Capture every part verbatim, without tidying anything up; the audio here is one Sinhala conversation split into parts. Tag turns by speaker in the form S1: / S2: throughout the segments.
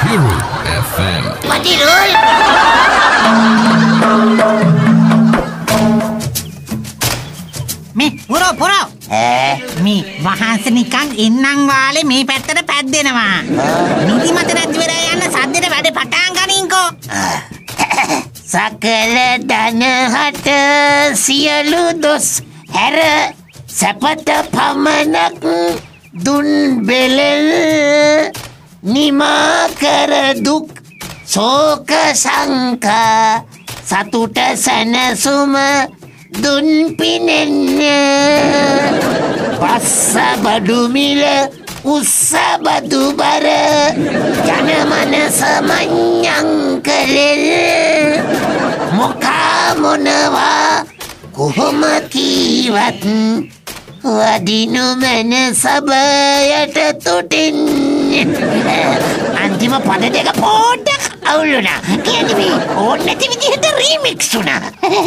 S1: Biru F M.
S2: Madirul.
S3: මේ පුරෝ පුරෝ
S2: ඈ
S3: මේ වහන්සේ නිකන් ඉන්නම් වාලේ මේ පැත්තට පැද්දෙනවා. නිදි මත නැති වෙලා යන සද්දෙට වැඩ පටන් ගනින්කෝ.
S2: සකල දන හට සියලු දොස් හැර සැපත පමණක් දුන් බෙලෙල් නිමා කර දුක් ශෝක සංකා සතුට සැනසුම දුන් පිනෙන්න පස්ස බඩු මිල උස්ස බදු බර ජන මනස මඤ්ඤං කලෙල් මොකා මොනවා කොහොම කීවත් වදිනු මන සබයට තුටින් අන්තිම පද දෙක පොඩ්ඩක් අවුලුණා. කියන්නේ මේ ඕන නැති විදිහට රීමික්ස් වුණා.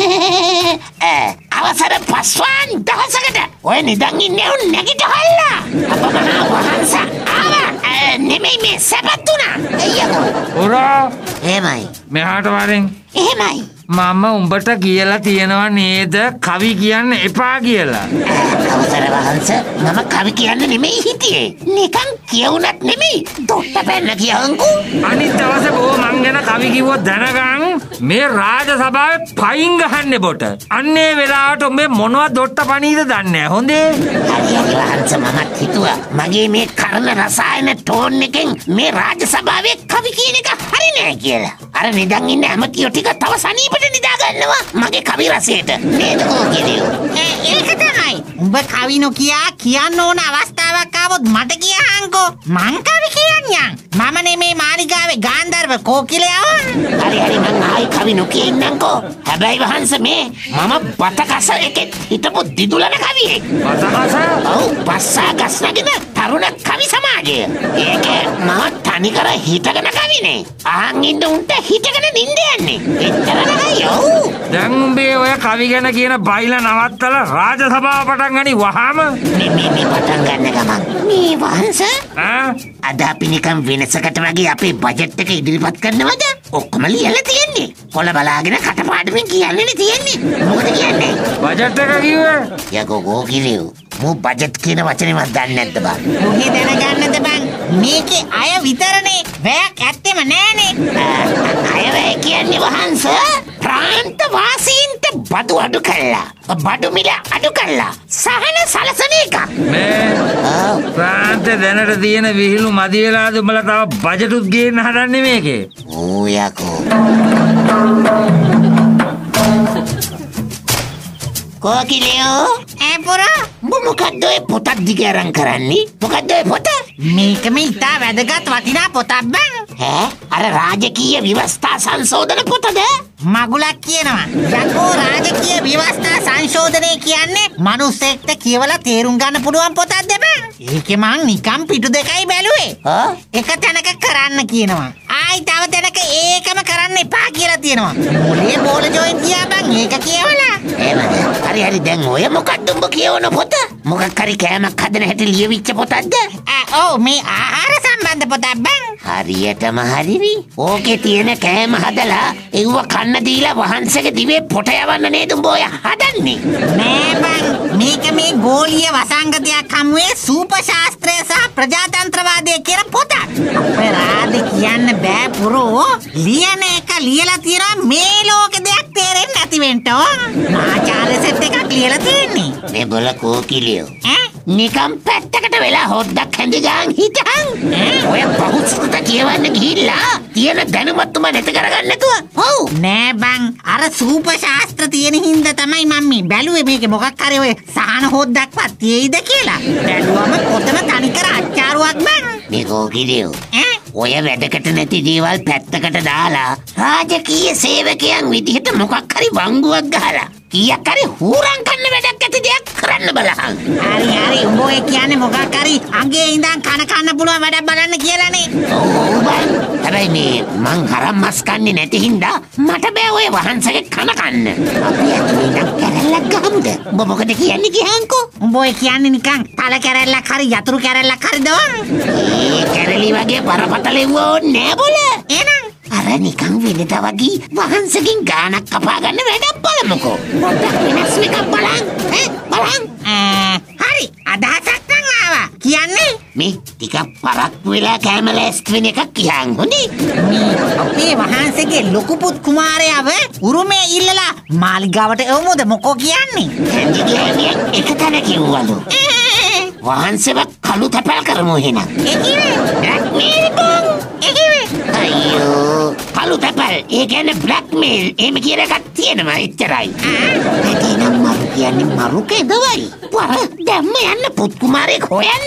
S2: අවසර පස්වන් දහසකට ඔය නිදන් ඉන්නේ උන් නැගිටහල්ලා. අප මහා වහන්ස ආවා. නෙමෙයි මේ සැපත් වුණා. අයියෝ.
S4: උරා
S2: එහෙමයි.
S4: මෙහාට වරෙන්.
S2: එහෙමයි.
S4: මම උඹට කියලා තියෙනවා නේද කවි කියන්න එපා කියලා.
S2: අවසර වහන්ස මම කවි කියන්න නෙමෙයි හිටියේ. නිකන් කියවුණත් නෙමෙයි. දොට්ට පැන්න කියන්කෝ.
S4: අනිත් දවසේ බෝ මං ගැන කවි කිව්වොත් දැනගන් මේ රාජ සභාවේ පයින් ගහන්නේ බොට. අන්නේ වෙලාවට උඹේ මොනවද දොට්ට පණීද දන්නේ නැහැ. හොඳේ.
S2: හරි හරි වහන්ස මමත් හිතුවා මගේ මේ කර්ණ රසායන ටෝන් එකෙන් මේ රාජ සභාවේ කවි කියන එක හරි නෑ කියලා. අර නිදන් ඉන්න ඇමතියෝ ටික තව සනීප නිදා ගන්නවා මගේ කවි රසයට නේද කෝකිලියෝ?
S3: ඒක තමයි. උඹ කවි නොකියා කියන්න ඕන අවස්ථාවක් ආවොත් මට කියහන්කෝ. මං කවි කියන්නම්. මම නෙමේ මාලිගාවේ ගාන්ධර්ව කෝකිලයව.
S2: හරි හරි මං ආයි කවි නොකිය ඉන්නම්කෝ. හැබැයි වහන්ස මේ මම බතකස එකෙත් හිටපු දිදුලන කවියෙක්.
S4: බතකස?
S2: ඔව් පස්සා ගස්නගෙන තරුණ කවි සමාජය. ඒක මම තනි කර හිටගෙන කවිනේ. අහන් ඉන්න උන්ට හිටගෙන නිින්ද යන්නේ. එච්චරයි.
S4: දැන් උඹේ ඔය කවි ගැන කියන බයිලා නවත්තලා රාජ සභාව පටන් ගනි වහාම.
S2: මේ මේ මේ පටන් ගන්න ගමන් මේ වහන්ස
S4: ඈ
S2: අද අපි නිකන් වෙනසකට වගේ අපේ බජට් එක ඉදිරිපත් කරනවද? ඔක්කොම ලියලා තියෙන්නේ. කොළ බලාගෙන කටපාඩමින් කියන්නේනේ තියෙන්නේ. මොකද කියන්නේ?
S4: බජට් එක කිව්වේ?
S2: යකෝ කෝකිලියෝ මෝ බජට් කියන වචනේ මන් දන්නේ නැද්ද බං?
S3: මොකේ දැනගන්නද බං? මේකේ අය විතරනේ. වැයක් ඇත්තෙම නෑනේ.
S2: අය වැය කියන්නේ වහන්ස ප්‍රාන්ත වාසීන්ට බදු අඩු කළා. බඩු මිල අඩු කළා. සහන සලසන එක.
S4: මේ ප්‍රාන්ත දැනට තියෙන විහිළු මදි වෙලාද උඹලා තව බජටුත් ගේන්න හදන්නේ මේකේ?
S2: ඕ යකෝ. කෝකිලියෝ
S3: ඈ පුරා
S2: මොකද්ද ඔය පොතක් දිග අරන් කරන්නේ? මොකද්ද ඔය පොත?
S3: මේක මේ ඉතා වැදගත් වටිනා පොතක් බං.
S2: ඈ අර රාජකීය ව්‍යවස්ථා සංශෝධන පොතද?
S3: මගුලක් කියනවා. යකෝ රාජකීය ව්‍යවස්ථා සංශෝධනය කියන්නේ මිනිස්සෙක්ට කියවලා තේරුම් ගන්න පුළුවන් පොතක්ද බං? ඒකේ මං නිකන් පිටු දෙකයි බැලුවේ.
S2: ආ
S3: එක තැනක කරන්න කියනවා. ආයි තව තැනක ඒකම කරන්න එපා කියලා තියෙනවා. මොලේ බෝල ජොයින් කියා බං ඒක කියවලා.
S2: එහෙමද? හරි හරි දැන් ඔය මොකක්ද උඹ කියවන පොත? මොකක් හරි කෑමක් හදන හැටි ලියවිච්ච පොතක්ද?
S3: ආ ඔව් මේ ආහාර සම්බන්ධ පොතක් බං.
S2: හරියටම හරිවි. ඕකේ තියෙන කෑම හදලා ඒව කන්න දීලා වහන්සේගේ දිවේ පොට යවන්න නේද උඹ ඔය හදන්නේ?
S3: නෑ බං මේක මේ ගෝලීය වසංගතයක් හමුවේ සූප ශාස්ත්‍රය සහ ප්‍රජාතන්ත්‍රවාදය කියන පොතක්. අපේ රාජ කියන්න බෑ පුරෝ. ලියන එක ලියලා තියනවා මේ ලෝකේ දෙයක් තේරෙන්නේ නැති වෙන්න ඕ. මාචාර්ය සෙට් එකක් ලියලා තියෙන්නේ.
S2: මේ බොල කෝකිලියෝ.
S3: ඈ
S2: නිකම් පැත්තකට වෙලා හොද්දක් හැඳි ගාන් හිටන්. ඔය බහුශ්‍රත කියවන්න ගිහිල්ලා තියෙන දැනුමත් උඹ නැති කරගන්න නැතුව. ඔව්.
S3: නෑ බං අර සූප ශාස්ත්‍ර තියෙන හින්දා තමයි මම මේ බැලුවේ මේකේ මොකක් හරි ඔය සාහන හොද්දක්වත් තියෙයිද කියලා. බැලුවම පොතම තනිකර අච්චාරුවක් බං.
S2: මේ කෝකිලියෝ.
S3: ඈ
S2: ඔය වැඩකට නැති දේවල් පැත්තකට දාලා රාජකීය සේවකයන් විදිහට මොකක් හරි වංගුවක් ගහලා කීයක් හරි හූරන් කන්න වැඩක් ඇති දෙයක් කරන්න බලහන්.
S3: හරි හරි උඹ ඔය කියන්නේ මොකක් හරි අගේ ඉඳන් කන කන්න පුළුවන් වැඩක් බලන්න කියලානේ.
S2: ඔව් බං. හැබැයි මේ මං හරම් මස් කන්නේ නැති හින්දා මට බෑ ඔය වහන්සේගේ කන කන්න. අපි ඇතුලේ ඉඳන් කැරැල්ලක් ගහමුද? උඹ මොකද කියන්නේ කියහන්කෝ?
S3: උඹ ඔය කියන්නේ නිකන් තල කැරැල්ලක් හරි යතුරු කැරැල්ලක් හරි දවන්.
S2: ඒ කැරලි වගේ බරපතලෙව්ව ඕනේ නෑ බොල.
S3: එහෙනම්
S2: අර නිකන් වෙනදා වගේ වහන්සේකින් ගානක් කපා ගන්න වැඩක් බලමුකෝ. පොඩ්ඩක් වෙනස් එකක් බලන්න. ඈ බලන්න.
S3: හරි අදහසක් නම් ආවා. කියන්නේ
S2: මේ ටිකක් පරක්කු වෙලා කැම ලෑස්ති වෙන එකක් කියන් හොඳේ.
S3: මේ අපේ වහන්සේගේ ලොකු පුත් කුමාරයාව උරුමේ ඉල්ලලා මාලිගාවට එවමුද මොකෝ කියන්නේ?
S2: හැන්දි ගෑනියක් එක තැන කිව්වලු. වහන්සේව කළු තැපැල් කරමු එහෙනම්.
S3: ඒ කිව්වේ
S2: බ්ලැක්මේල් අයියෝ කළු තැපැල් ඒ කියන්නේ බ්ලැක්මේල් එහෙම කියලා එකක් තියෙනවා එච්චරයි. ඒ නම් මරු කියන්නේ මරු කේදවයි. වර දැම්ම යන්න පුත් කුමාරයෙක් හොයන්න.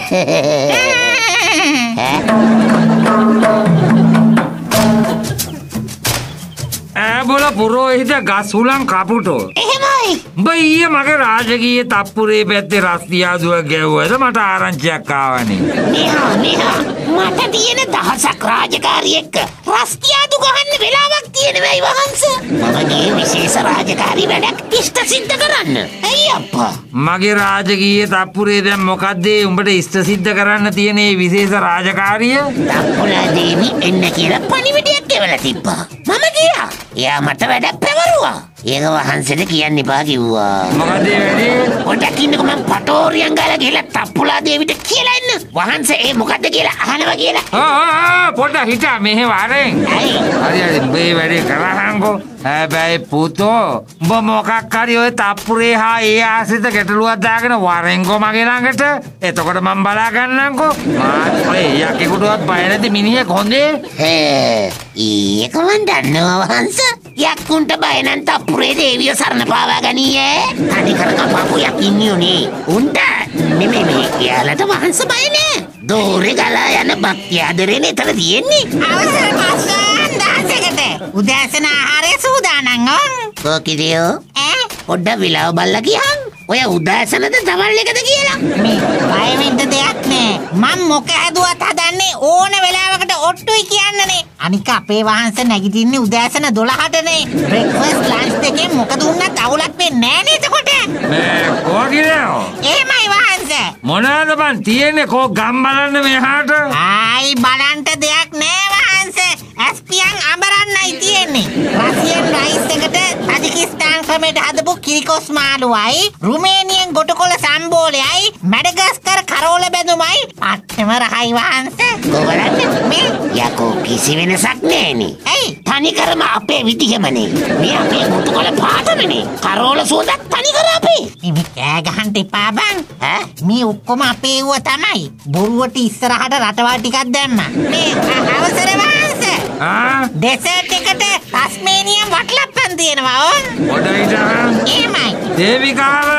S4: ඈ බොල පුරෝහිත ගස් හුලං කපුටෝ.
S2: එහෙමයි.
S4: උඹ ඊයේ මගේ රාජකීය තප්පුරේ පැත්තේ රස්තියාදුවක් ගැව්වද මට ආරංචියක් ආවනේ.
S2: මෙහා මෙහා මට තියෙන දහසක් රාජකාරී එක්ක රස්තියාදු ගහන්න වෙලාවක් තියෙනවයි වහන්ස. මමගේ විශේෂ රාජකාරී වැඩක් ඉෂ්ට සිද්ධ කරන්න. ඇයි අප්පා?
S4: මගේ රාජකීය තප්පුරේ දැන් මොකද්ද උඹට ඉෂ්ට සිද්ධ කරන්න තියෙන මේ විශේෂ රාජකාරිය?
S2: තප්පුලා දේවි එන්න කියලා පණිවිඩයක් එවලා තිබ්බා. මම ගියා. එයා මට වැඩක් පැවරුවා. ඒක වහන්සේට කියන්න එපා කිව්වා.
S4: මොකද ඒ වැඩේ?
S2: පොඩ්ඩක් ඉන්නකෝ මම පටෝරියන් ගාලා ගිහලා තප්පුලා දේවිට කියලා එන්න. වහන්සේ ඒ මොකද්ද කියලා අහනවා කියලා.
S4: ආ ආ පොඩ්ඩක් හිටා මෙහෙ වරෙන්.
S2: ඇයි?
S4: හරි හරි මේ වැඩේ කරහන්කෝ. හැබැයි පුතෝ උඹ මොකක් හරි ඔය තප්පුරේ හා ඒ ආසිත ගැටලුවක් දාගෙන වරෙන්කෝ මගේ ළඟට. එතකොට මම බලා ගන්නම්කෝ. මාත් ඔය යකෙකුටවත් බය නැති මිනිහෙක් හොඳේ.
S2: හේ ඒක මන් දන්නවා වහන්ස. යක්කුන්ට බය නම් තප්පුරේ දේවිය සරණ පාවා ගනීයේ. අනි කරක පාපු යකින්නියෝනේ. උන්ට නෙමෙයි මේ යාලට වහන්ස බය නෑ. දෝරේ ගලා යන භක්තිය ආදරේනේ එතන තියෙන්නේ.
S3: අවසර මාස්ටර් දාසෙකට උදෑසන ආහාරය සූදානම් ඕන්.
S2: කොකිරියෝ
S3: ඈ
S2: පොඩ්ඩක් විලාව බල්ලා කියන්. ඔය උදෑසනද දවල් එකද කියලා.
S3: මේ බය වෙන්න දෙයක් නෑ. මම මොක හැදුවත් හදන්නේ ඕන වෙලාවකට ඔට්ටුයි කියන්නනේ. අනික අපේ වහන්සේ නැගිටින්නේ උදෑසන දොළහටනේ. බ්‍රෙක්ෆාස්ට් ලන්ච් දෙකෙන් මොකද වුණත් අවුලක් වෙන්නේ නෑනේ එතකොට.
S4: මේ කොකිරියෝ
S3: එහෙමයි වහන්සේ.
S4: මොනවාද බං තියෙන්නේ කෝ ගම් බලන්න මෙහාට?
S3: ආයි බලන්ට දෙයක් නෑ වහන්සේ. ඇස්පියන් අඹරන්නයි තියෙන්නේ. රසියන් රයිස් එකට තජිකිස්තාන් ක්‍රමයට හදපු කිරිකොස් මාළුවයි, රුමේනියන් ගොටකොළ සම්බෝලයයි, මැඩගස්කර් කරෝල බැඳුමයි අට්ටම රහයි වහන්සේ.
S2: කොවලන්නේ
S3: මේ
S2: යකෝ කිසි වෙනසක් නෑනේ.
S3: ඇයි?
S2: තනිකරම අපේ විදිහමනේ. මේ අපේ මුතුකොළ පාටමනේ. කරෝල සුවඳක් තනිකර අපේ.
S3: මේ කෑ ගහන්න එපා බං.
S2: ඈ
S3: මේ ඔක්කොම අපේ ඌව තමයි. බොරුවට ඉස්සරහට රටවල් ටිකක් දැම්මා. මේ අ- අවසර වහන්සේ.
S4: ආ
S3: ඩෙසර්ට් එකට ටස්මේනියන් වටලප්පන් තියෙනවා ඕන්.
S4: පොඩ හිටා.
S3: එහෙමයි.
S4: දේවිකාව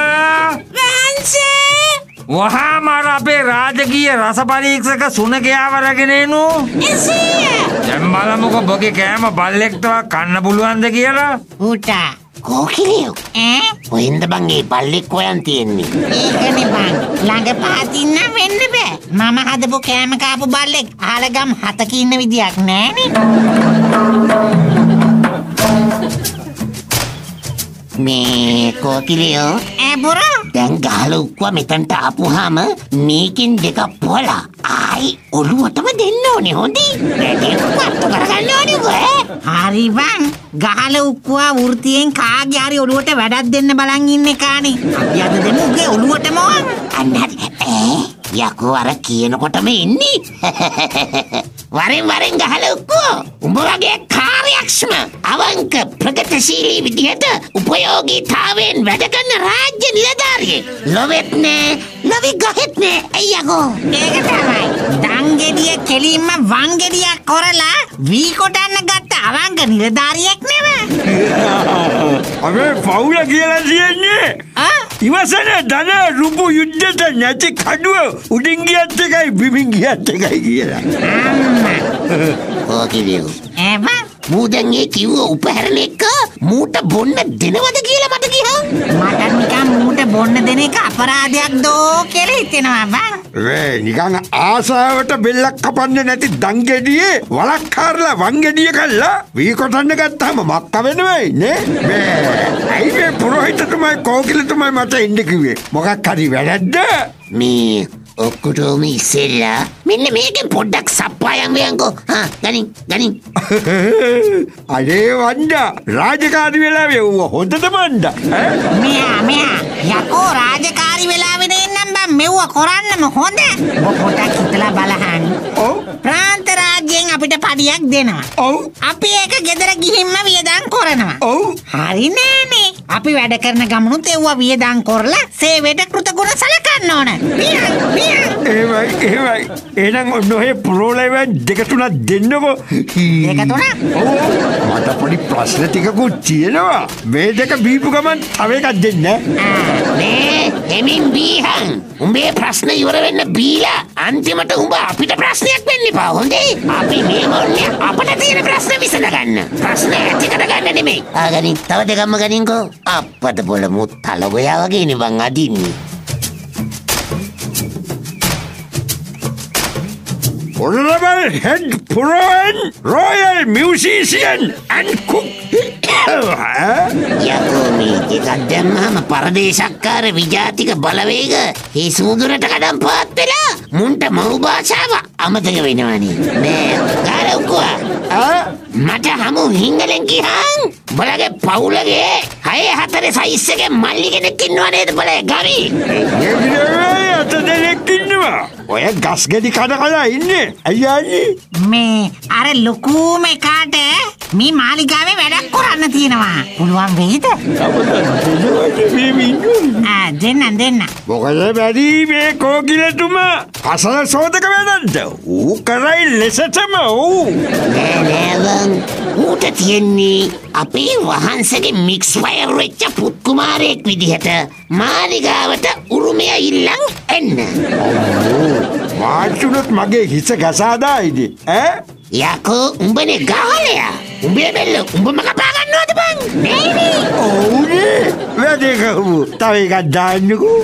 S3: වහන්සේ.
S4: වහාම අර අපේ රාජකීය රස පරීක්ෂක සුනකයාව රැගෙන එනු.
S3: එසේ.
S4: දැන් බලමුකෝ බොගේ කෑම බල්ලෙක්ටවත් කන්න පුළුවන්ද කියලා.
S3: උටා.
S2: කෝකිරියෝ
S3: ඈ
S2: කොහෙන්ද බං ඒ බල්ලෙක් හොයන් තියෙන්නේ?
S3: ඒකනේ බං. ළඟ පාතින්න වෙන්න බෑ. මම හදපු කෑම කාපු බල්ලෙක් ආලගම් හතක ඉන්න විදියක් නෑනේ.
S2: මේ කෝකිරියෝ
S3: ඈ බොරෝ.
S2: දැන් ගහල උක්වා මෙතන්ට ආපුහාම මේකින් දෙකක් පොලා ආයි ඔළුවටම දෙන්න ඕනේ හොඳේ. වැඩි පත්තු කරගන්න ඕනේ ඔය.
S3: හරි බං. ගහල උක්කුවා වෘතියෙන් කාගේ හරි ඔළුවට වැඩක් දෙන්න බලන් ඉන්නේ කානේ. අපි අද දෙමු උගේ ඔළුවටම ඕන්.
S2: අන්න හරි. ඈ යකෝ අර කියනකොටම ඉන්නේ. වරෙන් වරෙන් ගහල උක්කෝ. උඹ වගේ කාර්යක්ෂම අවංක ප්‍රගතිශීලී විදිහට උපයෝගීතාවයෙන් වැඩ කරන රාජ්‍ය නිලධාරියෙක් ලොවෙත් නෑ ලොවි ගහෙත් නෑ. ඇයි යකෝ?
S3: ඒක තමයි. දංගෙඩිය කෙලින්ම වංගෙඩියක් කරලා වී කොටන්න ගත්ත අවංක නිලධාරියෙක් නෙවෙයි.
S1: අපේ පවුල කියලා තියෙන්නේ
S3: ආ
S1: ඉවසන ධන රුපු යුද්ධයට නැති කඩුව උඩින් ගියත් එකයි බිමින් ගියත් එකයි කියලා.
S2: කෝකිරියෝ
S3: ඈ බං.
S2: මූ දැන් ඒ කිව්ව උපහැරණ එක මූට බොන්න දෙනවද කියලා මට කියහන්.
S3: මට නිකන් මූට බොන්න දෙන එක අපරාධයක් දෝ කියලා හිතෙනවා බං.
S1: වේ නිකන් ආසාවට බෙල්ලක් කපන්නේ නැති දංගෙඩියේ වලක් කාරලා වංගෙඩිය කල්ලා වී කොටන්න ගත්තාම මක්ක වෙනවයි නේ මේ ඇයි මේ පුරෝහිතතුමයි කෝකිලතුමයි මට එන්න කිව්වේ මොකක් හරි වැඩක්ද
S2: මේ ඔක්කොටම ඉස්සෙල්ලා මෙන්න මේකෙන් පොඩ්ඩක් සප්පායම් වෙයන්කෝ. හා ගනින් ගනින්.
S1: අනේ වණ්ඩා රාජකාරී වෙලාවේ ඌ හොඳද මණ්ඩා.
S3: මෙයා මෙයා යකෝ රාජකාරී වෙලාවේ නෙන්නම් බං මෙව්ව කරන්නම හොඳ. පොඩ්ඩක් හිතලා බලහන්.
S1: ඔව්.
S3: ප්‍රාන්ත රාජ්‍යයෙන් අපිට පඩියක් දෙනවා.
S1: ඔව්.
S3: අපි ඒක ගෙදර ගිහින්ම වියදම් කරනවා.
S1: ඔව්.
S3: හරි නෑනේ. අපි වැඩ කරන ගමනුත් ඒවා වියදම් කරලා සේවයට කෘතගුණ සලකන්න ඕන. මියන් මියන්.
S1: ඒවයි ඒවයි එහෙනම් ඔන්න ඔය ප්‍රෝලෙවන් දෙක තුනක් දෙන්නකෝ.
S3: දෙක තුනක්?
S1: ඔව්. මට පොඩි ප්‍රශ්න ටිකකුත් තියෙනවා. මේ දෙක බීපු ගමන් තව එකක් දෙන්න.
S2: මේ එමින් බීහන්. උඹේ ප්‍රශ්න ඉවර වෙන්න බීලා අන්තිමට උඹ අපිට ප්‍රශ්නයක් වෙන්න එපා හොඳේ. අපි මේ මොන්නේ අපිට තියෙන ප්‍රශ්න විසඳගන්න. ප්‍රශ්න ඇති කරගන්න නෙමෙයි. ආ ගනින් තව දෙකක්ම ගනින්කෝ. අප්පට බොලමු තලගොයා වගේනේ බං අදින්නේ.
S1: Honorable Head Purohan Royal Musician and Cook.
S2: යකෝ මේ ටිකක් දැම්මම පරදේශක්කාර විජාතික බලවේග ඒ සූදුරට කඩම් පාත් වෙලා මුන්ට මව් භාෂාව අමතක වෙනවනේ. මේ ගාරව්වා මට හමු හිංගලෙන් ගිහන් බලගේ පවුලගේ හය හතරේ සයිස් එකේ මල්ලි කෙනෙක් ඉන්නව නේද බලේ ගරි.
S1: ඒ අත දෙනෙක් ඉන්නවා. ඔය ගස් ගෙඩි කඩ කඩ ඉන්නේ. අයියානි
S3: මේ අර ලොකුම එකාට මේ මාලිගාවේ වැඩක් කරන්න තියෙනවා. පුළුවන් වෙයිද? ආ දෙන්න දෙන්න.
S1: මොකද බැරි මේ කෝකිලතුමා අසල සෝදක වැඩන්ද? ඌ කරයි ලෙසටම ඌ.
S2: නෑ නෑ ඌට තියෙන්නේ අපේ වහන්සේගේ මික්ස් ෆයර් වෙච්ච පුත් කුමාරයෙක් විදිහට මාලිගාවට උරුමය ඉල්ලන් එන්න.
S1: වාචුනත් මගේ හිස ගසාදායිද ඈ
S2: යකෝ උඹනේ ගාලයා උඹේ බෙල්ල උඹම කපා ගන්නවද බං නේනේ
S1: ඔව්නේ වැඩේ කවු තව එකක් දාන්නකෝ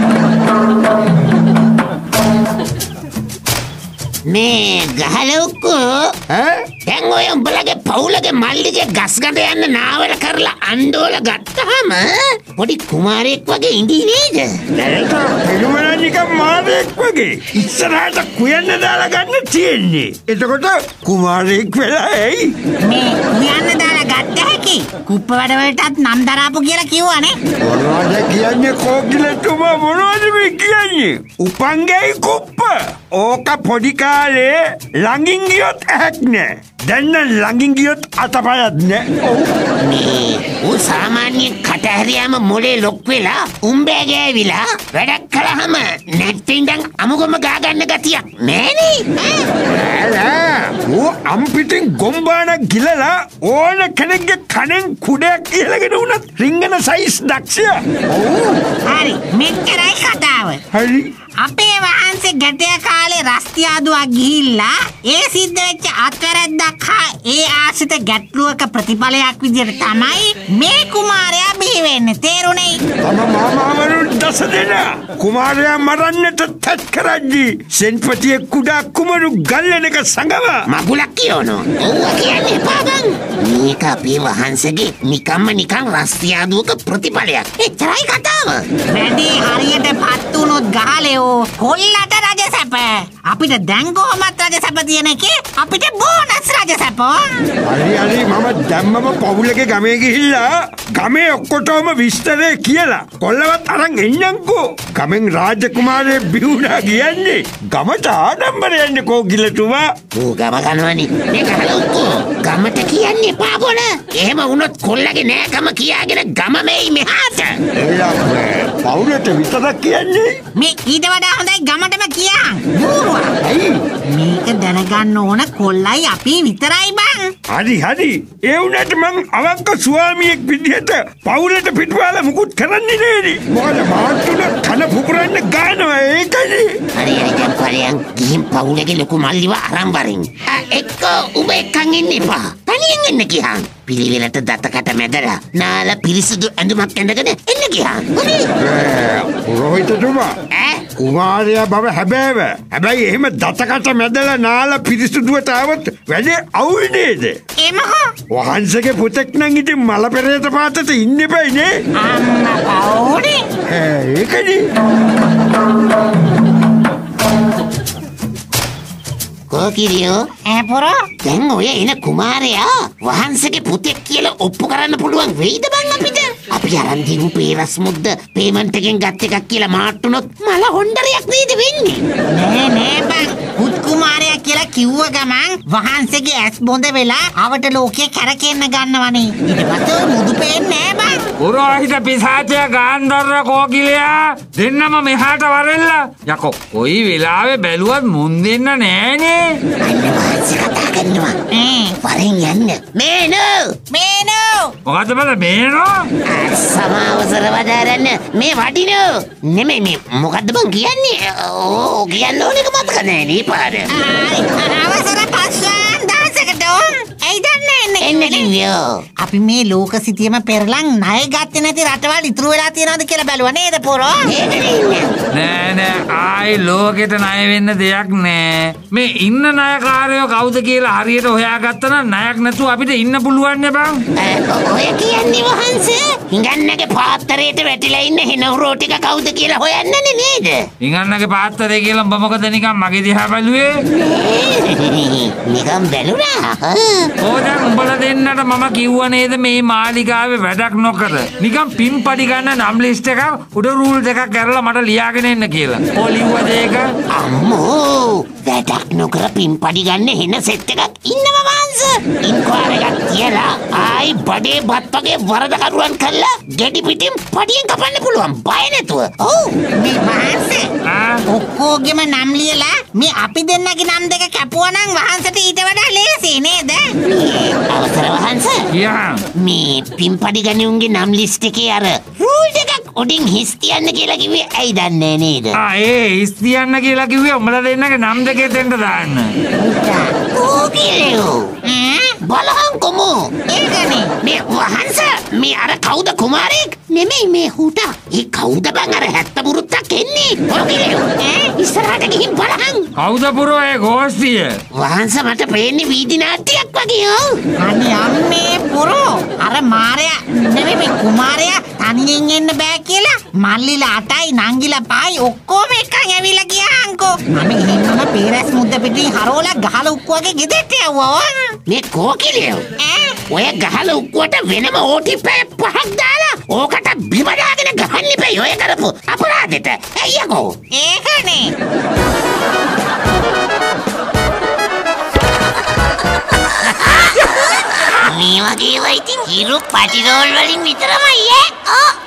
S2: මේ ගහලොක්කෝ
S1: ඈ
S2: දැන් ඔය උඹලගේ පවුලගේ මල්ලිගේ ගස් ගඳ යන්න නාවල කරලා අඬෝල ගත්තාම පොඩි කුමාරයෙක් වගේ ඉඳී නේද?
S1: ඒක පිළුමන නිකන් මාරයෙක් වගේ ඉස්සරහට කුයන්න දාලා ගන්න තියෙන්නේ. එතකොට කුමාරයෙක් වෙලා ඇයි?
S3: මේ කුයන්න දාලා ගත්ත හැකි. කුප්ප වැඩ වලටත් නම් දරාපු කියලා කිව්වනේ.
S1: මොනවද කියන්නේ කෝකිලතුමා මොනවද මේ කියන්නේ? උපංගයි කුප්ප. ඕක පොඩි කාලේ ළඟින් ගියොත් ඇහක් නෑ. දැන් ළඟින් ගියොත් අතපයත් නෑ. ඔව්.
S2: මේ උ සාමාන්‍ය කටහරියාම මොලේ ලොක් වෙලා උඹේ ගෑවිලා වැඩක් කළාම නැත්නම් අමුගම ගා ගන්න ගතියක් නෑනේ.
S1: ඈ ඌ අම්පිටින් ගොම්බාන ගිලලා ඕන කෙනෙක්ගේ කණෙන් කුඩයක් ඉහළගෙන උනත් රිංගන සයිස් දක්ෂයා. ඔව්.
S3: හරි මෙච්චරයි කතාව.
S1: හරි.
S3: අපේ වහන්සේ ගැටය කාලේ රස්තියාදුවක් ගිහිල්ලා ඒ සිද්ධ වෙච්ච අත්වැරද්දක් හා ඒ ආශ්‍රිත ගැටලුවක ප්‍රතිඵලයක් විදිහට තමයි මේ කුමාරයා බිහි වෙන්නේ. තේරුණේ?
S1: තම මාමාවරුන් දස දෙනා කුමාරයා මරන්නට තත් කරද්දී සෙන්පතියේ කුඩා කුමරු ගල්ලෙනක සංගම
S2: මගුලක් කියනෝ. ඔව් කියන්නේ පාබන්. මේක අපේ වහන්සේගේ නිකම්ම නිකන් රස්තියාදුවක ප්‍රතිඵලයක්. එච්චරයි කතාව.
S3: වැඩි හරියට පත් වුණොත් ගහලේ කොල්ලට රජසැප. අපිට දැන් කොහොමත් රජසැප තියෙන එකේ අපිට බෝනස් රජසැප.
S1: හරි හරි මම දැම්මම පවුලගේ ගමේ ගිහිල්ලා ගමේ ඔක්කොටම විස්තරේ කියලා කොල්ලවත් අරන් එන්නම්කෝ. ගමෙන් රාජකුමාරයෙක් බිහුණා කියන්නේ ගමට ආඩම්බරය යන්නේ කෝකිලතුමා.
S2: ඌ ගම කනවනේ. මේක හලුක්කෝ. ගමට කියන්නේ එපා බොල. එහෙම වුණොත් කොල්ලගේ නෑකම කියාගෙන ගම මෙයි මෙහාට.
S1: එලා පවුලට විතරක් කියන්නේ.
S3: මේ ඊට වඩා හොඳයි ගමටම කියන්. බූරුවා.
S1: ඇයි?
S3: මේක දැනගන්න ඕන කොල්ලයි අපි විතරයි බං.
S1: හරි හරි. ඒ වුණාට මං අවංක ස්වාමියෙක් විදිහට පවුලට පිටුවාලා මුකුත් කරන්නේ නෑනේ. මොකද මාතුන කන පුපුරන්න ගන්නවා ඒකනේ.
S2: හරි හරි දැන් පරියන් ගිහින් පවුලගේ ලොකු මල්ලිව අරන් වරින්. එක්ක උඹ එක්කන් ඉන්න එපා. තනියෙන් එන්න කියහන්. පිළිවෙලට දතකට මැදලා නාලා පිරිසුදු ඇඳුමක් ඇඳගෙන එන්න කියහන්. හරි.
S1: පුරෝහිතතුමා
S2: ඈ
S1: කුමාරයා බව හැබෑව. හැබැයි එහෙම දතකට මැදලා නාලා පිරිසුදුවට ආවොත් වැඩේ අවුල් නේද?
S3: එමහා
S1: වහන්සේගේ පුතෙක් නම් ඉතින් මල පෙරේත පාතට ඉන්න එපයි නේ.
S3: අම්මා පවුනේ.
S1: ඈ ඒකනේ.
S2: කෝකිරියෝ
S3: ඈ පුරෝ
S2: දැන් ඔය එන කුමාරයා වහන්සේගේ පුතෙක් කියලා ඔප්පු කරන්න පුළුවන් වෙයිද බං අපිට? අපි අරන් දීමු පේරස් මුද්ද පේමන්ට් එකෙන් ගත් එකක් කියලා මාට්ටුනොත් මල හොණ්ඩරයක් නේද වෙන්නේ?
S3: නෑ නෑ බං පුත් කුමාරයා කියලා කිව්ව ගමන් වහන්සේගේ ඇස් බොඳ වෙලා අවට ලෝකේ කැරකෙන්න ගන්නවනේ. ඊට පස්සේ මුදු පේන්නේ නෑ බං.
S4: පුරෝහිත පිසාචය ගාන්ධර්ව කෝකිලයා දෙන්නම මෙහාට වරෙල්ල. යකෝ කොයි වෙලාවෙ බැලුවත් මුන් දෙන්න නෑනේ.
S2: අන්න වහන්සේ කතා කරනවා.
S3: ඈ
S2: වරෙන් යන්න. මේනෝ
S3: මේනෝ
S4: මොකද බල මේනෝ?
S2: සමාවසර වදාරන්න මේ වටිනෝ. නෙමෙයි මේ මොකද්ද බං කියන්නේ? ඕ කියන්න ඕන එක මතක නෑ නේ පාර.
S3: ආයි අවසර පස්සෙන් දහසකට ඇයි දන්නේ
S2: එන්න කිව්වෝ.
S3: අපි මේ ලෝක සිතියම පෙරලන් ණය ගත්තේ නැති රටවල් ඉතුරු වෙලා තියෙනවද කියලා බැලුවා නේද පොරෝ?
S2: ඒකනේ ඉන්නේ.
S4: නෑ නෑ ආයි ලෝකෙට ණය වෙන්න දෙයක් නෑ. මේ ඉන්න ණයකාරයෝ කවුද කියලා හරියට හොයාගත්තා නම් ණයක් නැතුව අපිට ඉන්න පුළුවන් නේ බං.
S2: ඔය කියන්නේ වහන්සේ හිඟන්නගේ පාත්තරයට වැටිලා ඉන්න හෙනහුරෝ ටික කවුද කියලා හොයන්නනේ නේද?
S4: ඉංගන්නගේ පාත්තරේ කියලා උඹ මොකද නිකන් මගේ දිහා බැලුවේ?
S2: නිකන් බැලුණා.
S4: ඕ දැන් උඹලා දෙන්නට මම කිව්වා නේද මේ මාලිගාවේ වැඩක් නොකර නිකන් පින්පඩි ගන්න නම් ලිස්ට් එකක් උඩ රූල් දෙකක් කරලා මට ලියාගෙන එන්න කියලා. ඕ ලිව්වද ඒක?
S2: අම්මෝ වැඩක් නොකර පින්පඩි ගන්න හෙන සෙට් එකක් ඉන්නව වහන්සේ. ඉන්ක්වයර් එකක් තියලා ආයි බඩේ බත් වගේ වරදකරුවන් කළා ගෙඩි පිටින් පඩියෙන් කපන්න පුළුවන් බය නැතුව. ඔව්
S3: මේ වහන්සේ
S4: ආ
S3: ඔක්කොගෙම නම් ලියලා මේ අපි දෙන්නගේ නම් දෙක කැපුවා නම් වහන්සේට ඊට වඩා ලේසි නේද?
S2: අවසර වහන්සේ
S4: යා
S2: මේ පින්පඩි ගණියුන්ගේ නම් ලිස්ට් එකේ අර රූල් දෙකක් උඩින් හිස් තියන්න කියලා කිව්වේ ඇයි දන්නේ නේද?
S4: ආ ඒ ඉස්තියන්න කියලා කිව්වේ උඹලා දෙන්නගේ නම් දෙකේ දෙන්න දාන්න.
S2: ඕ කිලෝ
S3: ඈ
S2: බලහන් කොමු.
S3: ඒකනේ
S2: මේ වහන්සේ මේ අර කවුද කුමාරයෙක්? නෙමෙයි මේ හුටා. ඒ කවුද බං අර හැත්ත බුරුත්තක් එන්නේ? ඕ කිලෝ ඈ ඉස්සරහට ගිහින් බලහන්.
S4: කවුද පුරෝ ඒ ගෝස්තිය?
S2: වහන්සේ මට පේන්නේ වීදි නාට්‍යයක් වගේ. ඔව්
S3: අනේ අම්මේ පුරෝ අර මාරයා නෙමෙයි මේ කුමාරයා තනියෙන් එන්න බෑ කියලා මල්ලිලා අටයි නංගිලා පහයි ඔක්කොම එකන් ඇවිල්ලා ගියාන්කෝ. මම ගිහින්ම පේරස් මුද්ද පිටින් හරවලා ගහලා උක්කු වගේ ගෙදෙට්ට යවුවා.
S2: මේ කෝකිලියෝ
S3: ඈ
S2: ඔය ගහලා උක්කුවට වෙනම ඕටිපේ පහක් දාලා ඕකට බිම දාගෙන ගහන්න ඉපේ ඔය කරපු අපරාධෙට. එయ్యකෝ
S3: ඒකනේ
S2: මේ වගේ ඒවා ඉතින් හිරු පටිරෝල් වලින් විතරමයි ඈ. ඔව්